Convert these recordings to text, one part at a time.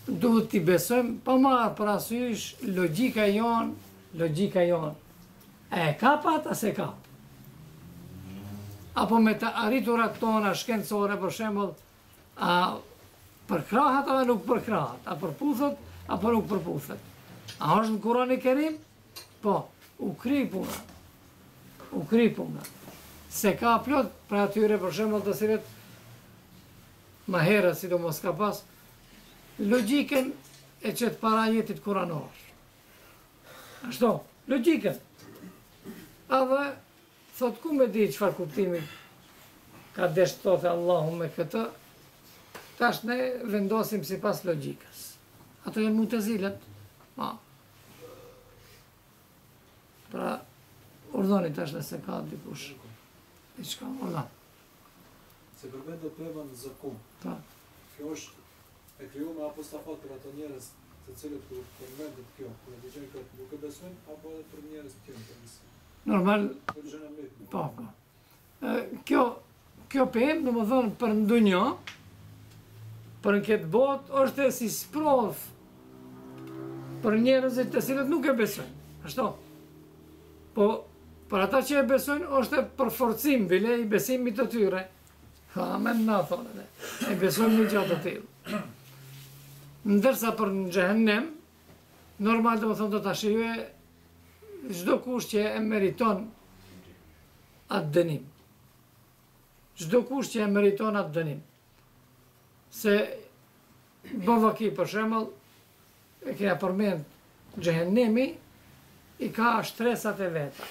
duhet t'i besojmë, pa marrë parasysh logjika jonë. E kapat a se kap? Apo me të arriturat tona shkencore, për shembull, a përkrahat apo nuk përkrahat? A përputhet apo nuk përputhet? A është në Kur'anin e Kerim? Po, u kri puna. Se ka plot për atyre, për shembull, të cilët ma herët, sidomos ka pas, logjikën e qëtë para jetit kuranor. Ashtu, logjikën. Edhe, thot, ku me di qëfar kuptimi ka desh thotë Allahu me këtë, tash ne vendosim si pas logjikës. Ato janë Mu'tazilet. Pra, urdhoni tash nëse ka dikush. Diçka, urdhon. Se përmendë pema në zakum. Kjo është e krijuar me apostafat për ato njerëz të cilët kur përmendet kjo, kur e dëgjojnë këtë nuk e besojnë apo edhe për njerëz të tjerë të besim. Normal. Po. Kjo pemë, domethënë për ndonjë, për në këtë botë është si sprov për njerëzit të cilët nuk e besojnë. Ashtu. Po për ata që e besojnë është për forcim bile i besimit të tyre. Amen na thonë. E besojnë një gjatë të tillë. Ndërsa për në xhehenem, normal domethënë do ta shijojë çdo kush që e meriton atë dënim. Çdo kush që e meriton atë dënim. Se Bavaki, për shembull, e kena përmend xhehenemi i ka shtresat e veta.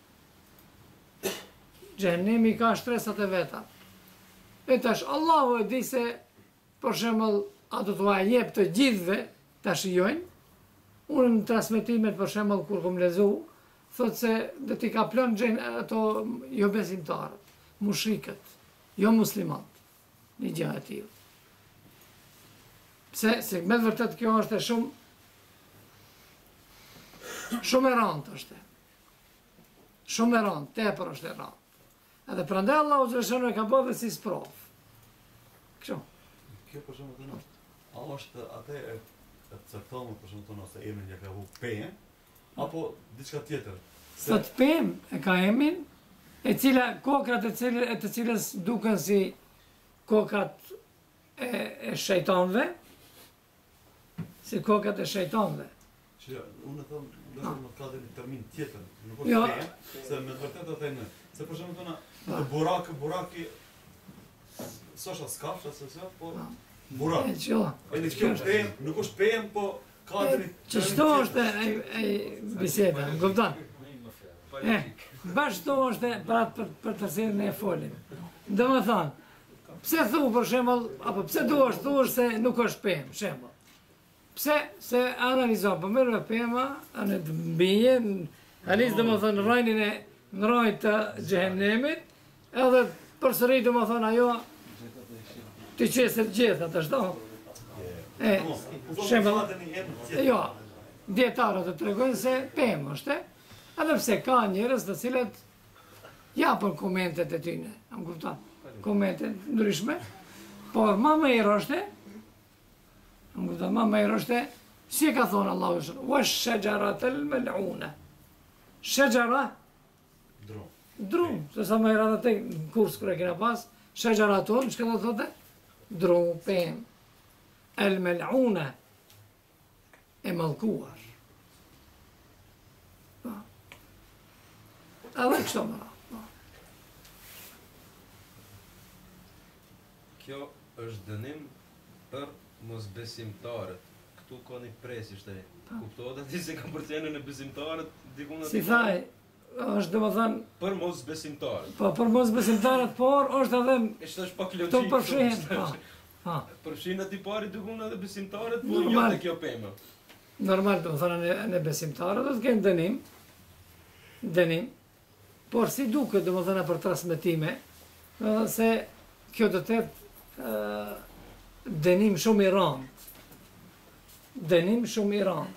Xhehenemi ka shtresat e veta. E tash Allahu e di se, për shembull, a do t'ua jep të gjithëve ta shijojnë. Unë në transmetimet, për shembull, kur kom lezu, thot se do t'i ka plon ato jo besimtarët, mushrikët, jo muslimanët, një gjë e tillë. Pse, se me të vërtet kjo është shumë e rëndë është. Shumë e rëndë, tepër është e rëndë. Edhe prandaj Allahu xhaleshanu e ka bërë dhe si sprov. Kështu. Kjo për shembull tonë. A është atë e caktuar për shembull tonë ose emrin ja ka hu pemë apo diçka tjetër? Sot pemë e ka emrin e cila kokrat e të cilës duken si kokrat e shejtanëve. Si kokrat e shejtanëve. Unë e them, do të ka dhe një termin tjetër, nuk është pemë, se me të vërtetë të thënë, se për shembull tonë buraki s'është skafsh ose s'o, po burak. Edhe kjo pemë, nuk është pemë, po ka dhe ç'është është ai biseda, kupton? Bashkë është për të cilën ne folim. Domethënë, pse thu për shembull, apo pse thuash se nuk është pemë, shembull. Pse? Se analizon, për mërë pema, anë të mbije, analizë dhe më thënë rajnin e në rajt të xhehenemit, edhe përsëri dhe më thënë ajo, të qeset gjitha, të shto. Jo, djetarët të tregojnë se pemë është, edhe pse ka njërës të cilët japën komentet e tyne, më kuptan, komentet ndryshme, por ma me i roshte, ma me i roshte, si e ka thonë Allahu shërë, wa shëgjarat el mel'una. Shëgjara? Drum. Se sa me i rada te në kurs kërë e kena pas, shëgjaraton, që këta thote? Drum, pem. El mel'una. E malkuar. Edhe kështo më ra. Kjo është dënim për mosbesimtarët. Këtu ka një presë ishte. Kuptohet ati se ka përcenën e besimtarët dikun si thaj, është dhe më thënë për mosbesimtarët. Po, për mosbesimtarët, por është edhe është pak logjik. Këto përfshin. Përfshin ati pari dikun edhe besimtarët, po jo të kjo pemë. Normal, dhe më thënë në besimtarët, do të kemë dënim, por si duke dhe më thënë për transmetime, se kjo do të jetë dënim shumë i rëndë. Dënim shumë i rëndë.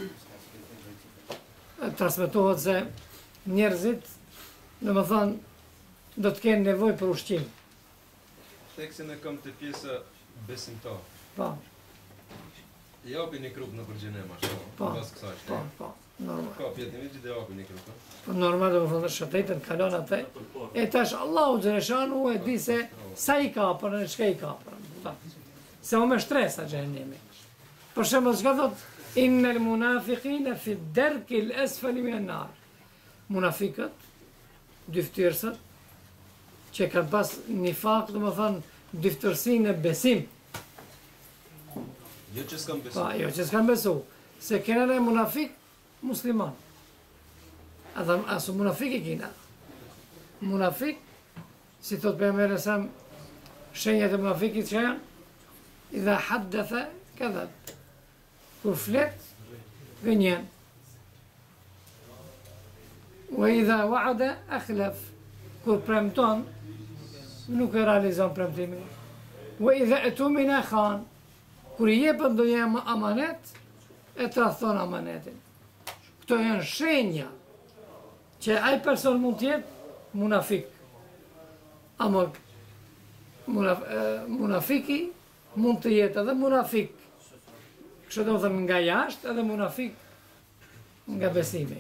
Transmetohet se njerëzit, dhe më thënë, do të kenë nevoj për ushqim. Teksin e kam të pjesë besimtar. Pa. Japi një krup në përgjenem ashtu. Pas kësaj. Po, normal. Ka pjetën që dhe japi një krup. Po normal do të thonë shëtetën kalon atë. E tash Allahu xhaleshanu e di se sa i ka për në çka i ka për. Se o me shtresa xhenemi. Për shembull çka thot innal munafiqina fi ad-darki al-asfali min an-nar. Munafiqët, dyftërsat që kanë pas nifaq, do të thonë dyftërsinë e besim. Jo që s'kam besu. Pa, jo që s'kam besu. Se kena në munafik, musliman. Asu munafik i kina. Munafik, si thot për mërë sam, shenjat e munafikit që janë, idha haddethe, këdhet. Kur flet, gënjen. Wa idha wa'ada, akhlaf. Kur premton, nuk e realizon premtimin. Wa idha etumina khan. Kur i jepën do një amanet, e tradhton amanetin. Këto janë shenja që ai person mund të jetë munafik. Ama munafiki mund të jetë edhe munafik. Kështu do të thënë nga jashtë, edhe munafik nga besimi.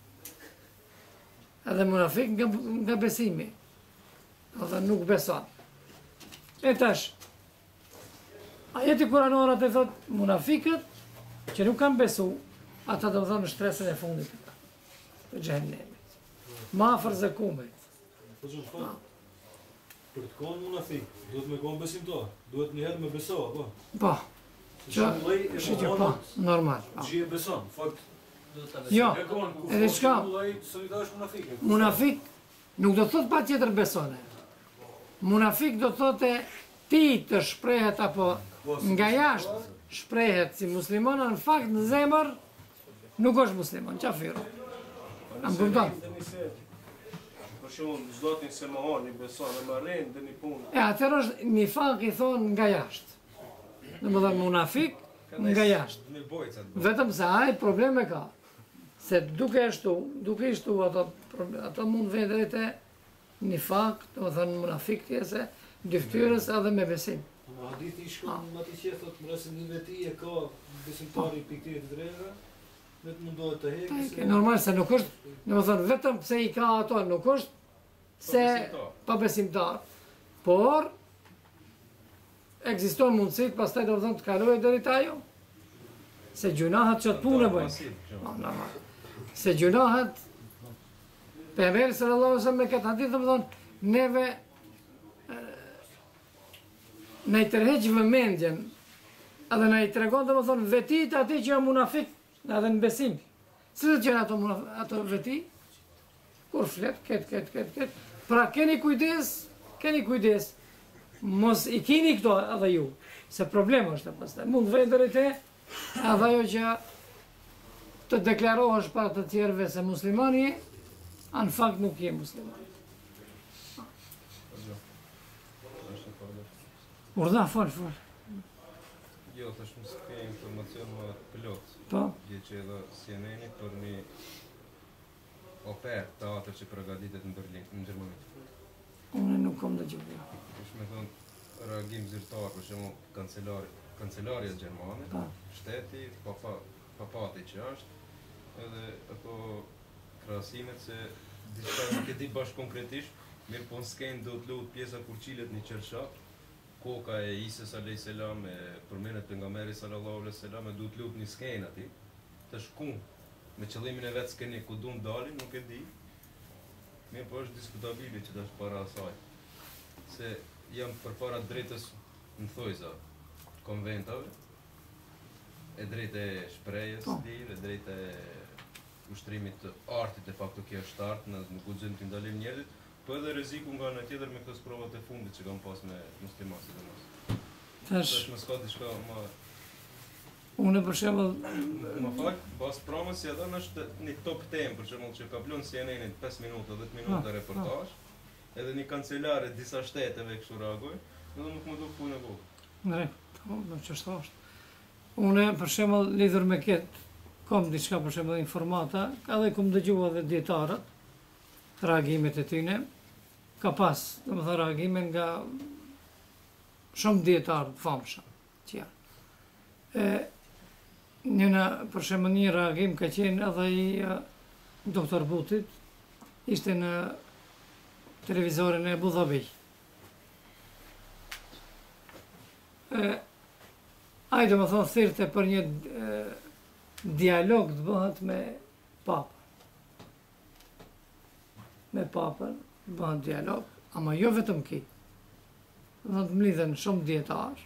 Edhe munafik nga besimi. Do të thënë nuk beson. E tash, ajeti kuranor atë thot munafikët që nuk kanë besu, ata do të thonë në shtresën e fundit të xhenemit. Ma afër zakumit. Po që thon, për të qenë munafik, duhet me qenë besimtar, duhet një herë me beso, apo? Po. Që po, normal. Çi e beson, fakt. Jo, edhe çka? Solidarisht munafik. Munafik nuk do të thot patjetër besone. Munafik do të thotë ti të shprehet apo nga jashtë shprehet si musliman, në fakt në zemër nuk është musliman, qafiro. A më kupton? Për shumë, zdotin se më honi, beson, e më rrinë dhe një punë. E atër është një fak i thonë nga jashtë. Në më dhe munafik nga jashtë. Vetëm se ai probleme ka. Se duke ishtu ato mund vendrete një fak, të më thënë munafik tjese, dyftyrës edhe me besim. Hadithi i shkon më të që thot mëse një veti e ka besimtari pikëtit të drejta, vetë mundohet të heqë. Normal se nuk është, domethënë vetëm pse i ka ato nuk është se pa besimtar. Por ekziston mundësit pastaj domethënë të kalojë deri te ajo. Se gjunahat që të punë bëjnë. Se gjunahat pejgamberi sallallahu alaihi wasallam me këtë hadith domethënë neve në i tërheq vëmendjen, edhe në i tregon të më thonë vetit ati që janë munafik, edhe në besim. Si të qenë ato veti? Kur flet, ketë. Pra keni kujdes, mos i kini këto edhe ju, se problem është të pastaj. Mund vendër e te, edhe jo që të deklarohesh para të tjerëve se muslimani, anë fakt nuk je muslimani. Urdha, fal. Jo, tash më s'ke informacion më plot. Po. Dje që edhe CNN për një ofertë teatër që përgatitet në Berlin, në Gjermani. Unë nuk kom dëgjuar. Është me thonë reagim zyrtar, për shembull kancelaria gjermane, shteti, papati që është, edhe ato krahasimet se diçka nuk e di bash konkretisht, mirë po s'ken do të lut pjesa kur qilet një qershat. Koka e Isës a.s. Përmenet pejgamberi sallallahu alaihi wasallam duhet lut një skenë aty. Të shku me qëllimin e vet skeni ku duan dalin, nuk e di. Mirë po është diskutabile që tash para asaj. Se jam përpara drejtës në thojza konventave, e drejtë e shprehjes e drejtë e ushtrimit të artit e fakto kjo është art, në guxim të ndalim njerëzit. Po edhe rreziku nga ana tjetër me këto provat e fundit që kam pas me muslimanë sidomos. Tash më s'ka diçka më. Unë për shembull, më fal, pas provës si edhe është një top tem, për shembull që ka blon CNN 5 minuta, 10 minuta reportazh, edhe një kancelare disa shteteve kështu reagoi, edhe nuk më duk punë e vogël. Drejt, po ç'është është. Unë për shembull lidhur me këtë, kam diçka për shembull informata, edhe kum dëgjuar edhe dietarët, reagimet e tyre. Ka pas, domethënë reagime nga shumë dietarë të famshëm që janë. për shembull një reagim ka qenë edhe i doktor Butit, ishte në televizorin e Abu Dhabi. Ai do më thonë thirrte për një dialog të bëhet me Papën. Me Papën bëhet dialog, ama jo vetëm ki. Do të mlidhen shumë dietarë.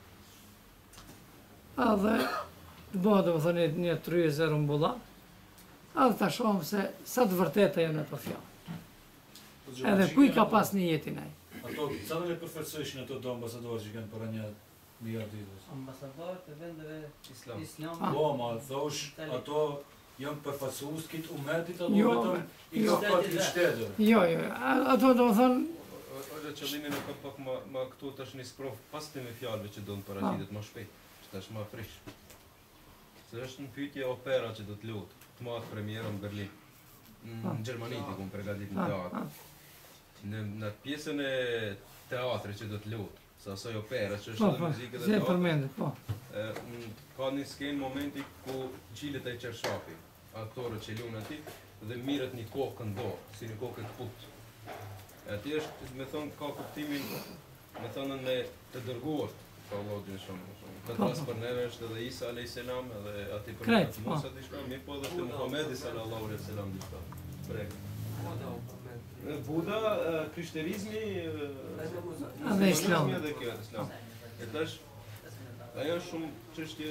Edhe të bëhet do më thonë një tryezë rrumbullak. Edhe ta shohim se sa të vërteta janë ato fjalë. Edhe kuj ka pas një jetin ai. Ato, sa në përfaqësojshin ato do ambasadorë që kanë për një miliarditës? Ambasadorët e vendeve Islam. islam. Po, ma thosh, ato janë përfaqësues këtë umetit apo Jo, vetëm i ka pak i shtetit? Jo, ato do më thonë, Ore qëllimi në ka pak ma këtu tash një sprov pas të me fjalëve që do në paraqitet ma shpejt, që tash ma prish. Se është në pyetje opera që do të lutë, të matë premierën në Berlin. Në Gjermani të kumë pregatit në teatr. Në pjesën e teatri që do të lutë, sa asoj opera që është edhe muzikë dhe se teatr, përmendet, po. ka një skenë momenti ku gjilet e qershapi, aktorët që lunë ati, dhe mirët një kokë në dorë, si një kokë të putë. Ati është, me thonë, ka kuptimin, me thonën e të dërguar, ka Allahu shumë. Këtë ras për neve është edhe Isa a.s. edhe ati për Krejt, të Musa diçka, mi po edhe të Muhamedi sallallahu alaihi wasallam diçka. Prek. Buda, krishterizmi, Edhe islam. Edhe kjo, islam. E tash, ajo është shumë çështje.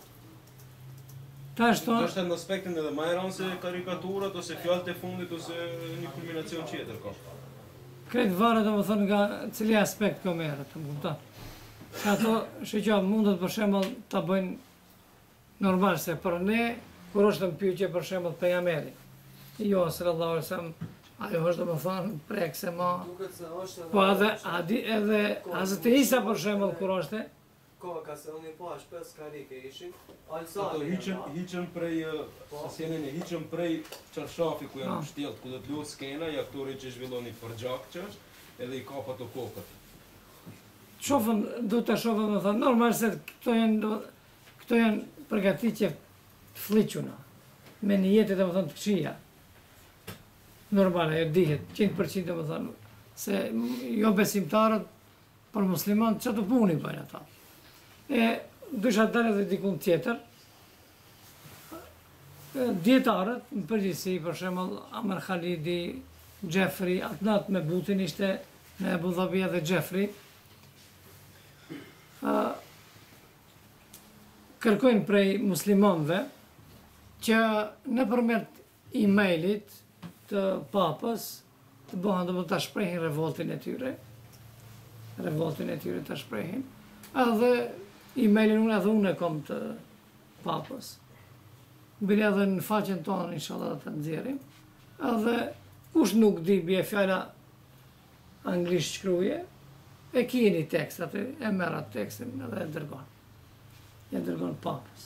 Tash Do është në aspektin edhe më e rëndë se karikaturat ose fjalët e fundit ose një kulminacion tjetër ka. Kretë varet do më thonë nga cili aspekt ka merret, më kupton. Që ato shqyqa mundet për shembull ta bëjnë normal se për ne, kur është në pyetje për shembull pejgamberi. Jo, sallallahu alaihi wasallam, ajo është do më thonë prekse ma. Po edhe Hazreti Isa për shembull kur është Ka se unë i pash 5 karike ishin, Ato hiqen prej hiqen prej çarshafi ku janë shtjellët, ku do të luhet skena, i aktori që zhvillon një përgjak që është, edhe i kap ato kokët. Shofën, du të shofën më thonë, normal se këto janë përgatitje të fliquna, me një jetet e më thonë të këqia. Normal, ajo dihet, 100% më thonë, se jo besimtarët për musliman që të puni bëjnë ata. Dusha dalë edhe dikun tjetër, djetarët, në përgjithësi, për shembull Amer Khalidi, Gjefri, atë natë me Butin ishte në Abu Dhabi dhe Gjefri, kërkojnë prej muslimanëve që nëpërmjet e-mailit të papës të bëhen do të shprehin revoltin e tyre të shprehin, edhe e-mailin edhe unë e kom të papës. Bile edhe në faqen tonë, inshallah të nxjerrim, edhe kush nuk di bje fjala anglisht shkruje, e kjeni tekst, atë e merr atë tekstin edhe e dërgon. E dërgon papës.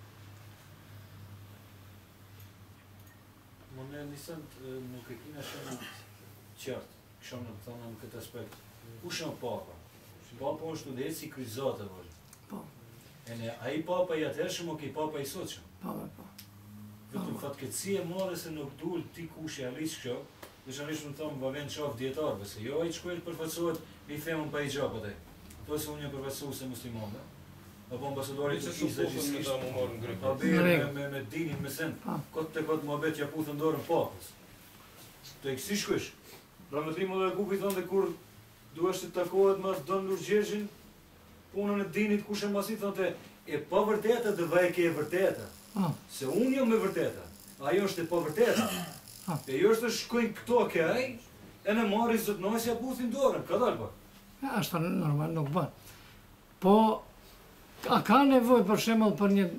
Më në nisën nuk e kina shumë qartë, këshom në thonë në këtë aspekt. Ku shumë papa? Papa është të dhejtë si kryzate, vërë. Po. A i papa i atërshëm o ki papa i soqëm? Po. Vetëm fatkeqësi e madhe se nuk dul ti kush e alish kjo, veçanërisht më thonë më vjen qaf dietarëve, se jo ai shkojnë përfaqësohet i femën pa hijab atë. Po se unë jam përfaqësues musliman, apo ambasadori i Turqisë gjithësisht me dinin me sen, kot mohabet ja puthën dorën papës. Të si shkosh? Ramëtim edhe kupi thonë dhe kur duhesh të takohet me Don Lurgjezhin, punën e dinit kush e mbasi thonë e pa vërteta dhe vaj ke e vërteta. Se unë jam me vërteta, ajo është e pa vërteta. E jo është të shkojnë këto ke aj, e në marri zotnosja puthin dorën, ka dalë pa? Ashtë normal nuk bën. Po, a ka nevoj për shembull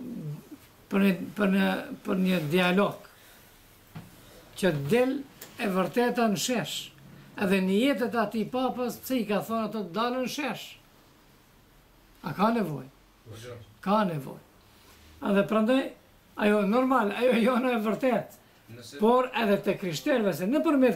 për një dialog që del e vërteta në shesh, edhe një jetët ati papës, pse i ka thonë ato të dalën në shesh. A ka nevoj? Ka nevoj. Edhe prandaj, ajo normal, ajo jo në e vërtet. Por edhe të krishterëve, se nëpërmjet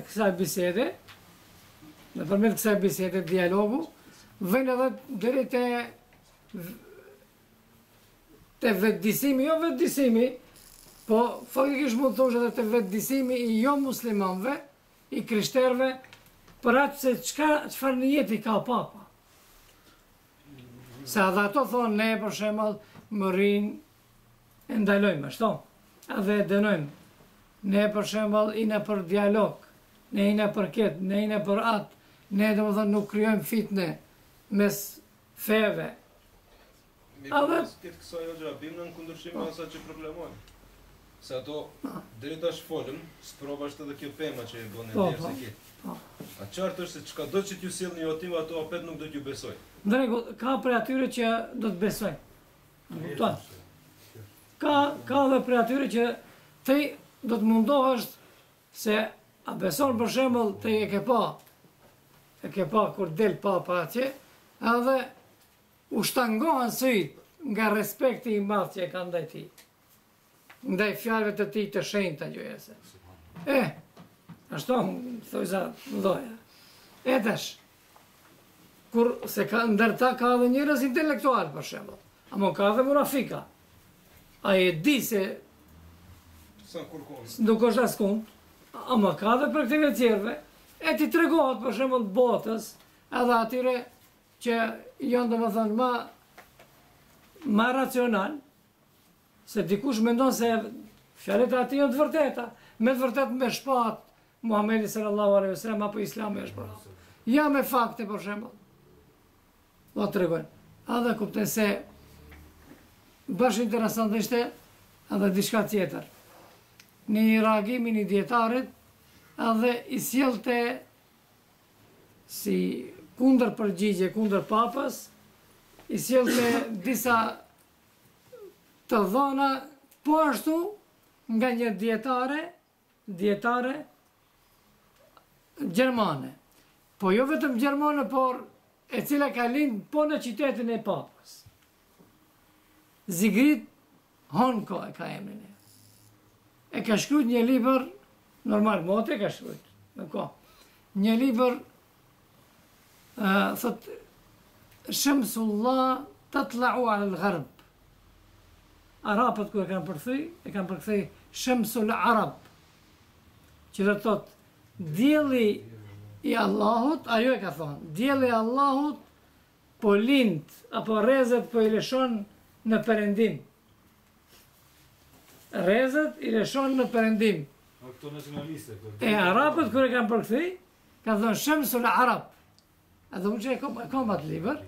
kësaj bisede, dialogu, vjen edhe deri te të vetëdijsimi, jo vetëdijsimi, po faktikisht mund të thosh edhe të vetëdijsimi i jo muslimanëve, i krishterëve, për atë se çfarë niyeti ka papa. Se edhe ato thonë ne për shembull mërin e ndalojmë, ashtu. Edhe e dënojmë. Ne për shembull ina për dialog, ne ina për këtë, ne ina për atë, ne domethënë nuk krijojmë fitne mes feve. Këtë kësaj o gjë, bimë në kundërshim me asa që problemojnë. Se ato, deri tash folëm, sprova është edhe kjo pema që e bën e njerë se këtë. A qartë është se çka do që t'ju sjellni jo aty, ato apet nuk do t'ju besoj. Në rregull, ka për atyre që do të besojnë. Kupton? Ka edhe për atyre që ti do të mundohesh se a beson për shembull te e ke pa kur del papa atje, edhe u shtangohen syt nga respekti i madh që e ka ndaj tij. Ndaj fjalëve të tij të shenjta gjojese. Ashtu thoj za mdoja. Tash, kur se ka ndërta ka edhe njerëz intelektual për shembull, ama ka edhe munafika. Ai e di se nuk është askund, ama ka edhe për këtyre tjerëve, e ti tregohet për shembull botës, edhe atyre që janë domethënë ma racional, se dikush mendon se fjalët e atij janë të vërteta, me të vërtetë me shpat Muhamedi sallallahu alaihi wasallam apo Islami është pra. Ja me fakte për shembull. Do tregojnë. Edhe kuptoj se bash interesant ishte edhe diçka tjetër. Në reagimin i dietarit edhe i sjellte si kundër përgjigje kundër papës, i sjellte disa të dhona po ashtu nga një dietare gjermane. Po jo vetëm gjermane, por e cila ka lind po në qytetin e papës. Zigrid Honko e ka emrin e. E ka shkruajt një libër, normal mote ka shkruajt, në ko. Një libër, thot, Shamsullah tatla'u ala al-gharb. Arapët ku e kanë përkthy Shamsul Arab, që do të thotë dielli i Allahut, ajo e ka thonë, dielli i Allahut po lind apo rrezet po i lëshon në perëndim. Rrezet i lëshon në perëndim. Këto nacionaliste. Arapët kur e kanë përkthy, kanë thonë Shamsul Arab. Edhe unë që e kom atë libër.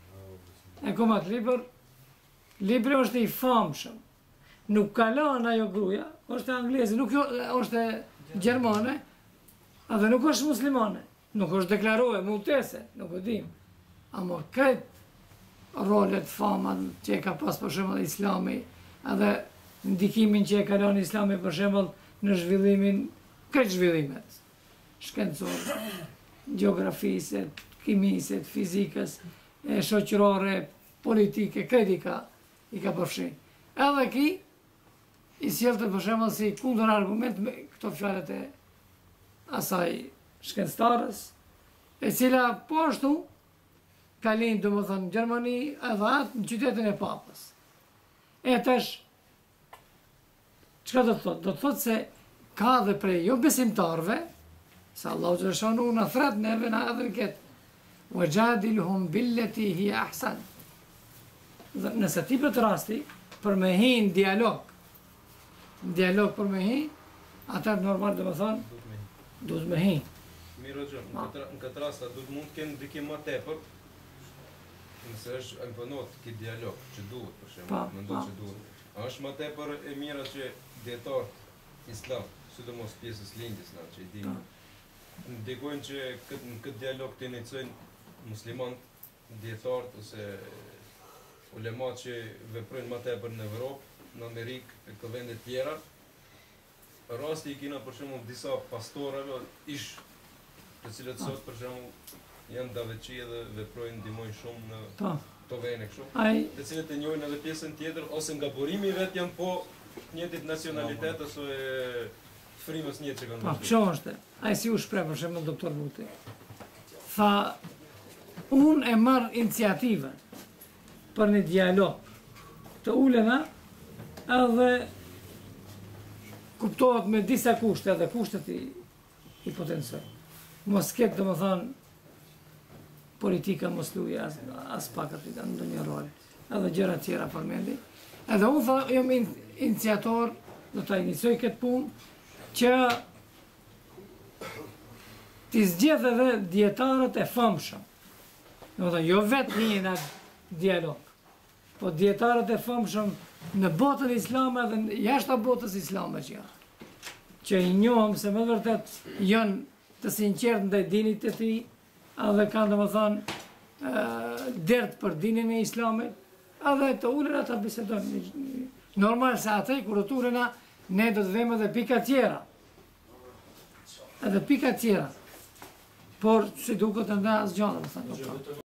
Libri është i famshëm. Nuk kalon ajo gruaja, është angleze, nuk është gjermane, edhe nuk është muslimane, nuk është deklaruar mutese, nuk e dim. Ama këtë rolet fama që e ka pas për shembull Islami, edhe ndikimin që e ka lënë Islami për shembull në zhvillimin, këtë zhvillimet shkencore, gjeografisë, kimisë, fizikës, shoqërore, politike, këtë i ka përfshin. Edhe ki, i sjellte për shembull si kundër argument me këto fjalët e asaj shkencëtarës, e cila po ashtu ka lind domethënë në Gjermani edhe atë në qytetin e papës. Tash, çka do të thotë? Do të thotë se ka dhe prej jo besimtarve, se Allahu xhaleshanu na thret neve na edhe këtë. Wajadilhum billati hiya ahsan. Nëse ti për të rasti, për me hi në dialog për me hi, atër normal dhe me thonë, duhet me hi. Mirë o gjëmë, në këtë rasta duhet mund të kenë ndikim më tepër, nëse është imponohet këtë dialog që duhet, për shemë, më ndonë që duhet. A është më tepër e mira që dietarët islam, sidomos pjesës lindjes na që i dimë, ndikojnë që në këtë dialog të iniciojnë muslimanët, dietarët ose ulemat që veprojnë më tepër në Evropë, në Amerikë, e këto vende tjera. Rasti i kina për shembull disa pastorëve të cilët sot për shembull janë daveçi dhe veprojnë, ndihmojnë shumë në këto vende kështu. Të cilët e njohin edhe pjesën tjetër ose nga burimi vet janë po njëjtit nacionalitet ose frymës njëjtë që kanë bërë. Kjo është. Ai si u shpreh për shembull doktor Buti. Tha, unë e marr iniciativën për një dialog të ulena edhe kuptohet me disa kushte edhe kushtet i potencoj. Mos ketë dhe më thonë politika mos luja as pak aty në ndonjë role. Edhe gjëra tjera përmendi. Edhe unë jam iniciator, do ta inicioj këtë punë, që t'i zgjedh edhe dietarët e famshëm. Do jo vetë një në dialog, po dietarët e famshëm në botën islame dhe jashtë botës islame që i njohëm se me vërtet janë të sinqertë ndaj dinit të tij, edhe kanë domethënë dert për dinin e islamit, edhe të ulen ata bisedojnë. Normal se atë kur të ulena ne do të vëmë edhe pika tjera. Edhe pika tjera. Por si duket enda asgjë, domethënë.